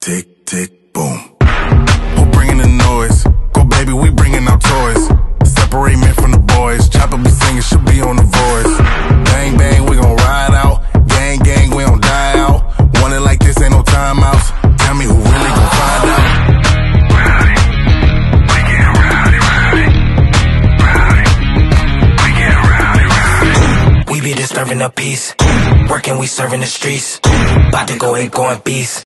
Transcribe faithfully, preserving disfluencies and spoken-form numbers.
tick, tick, boom. Who bringing the noise? Go baby, we bringing our toys. Separate men from the boys. Chopper be singing, should be on the voice. Bang, bang, we gon' ride out. Gang, gang, we don't die out. Want it like this, ain't no timeouts. Tell me who really gon' find out. Rowdy, we get rowdy, rowdy. Rowdy, we get rowdy, rowdy. We be disturbing the peace. Working, we serving the streets. About to go ape, going beast.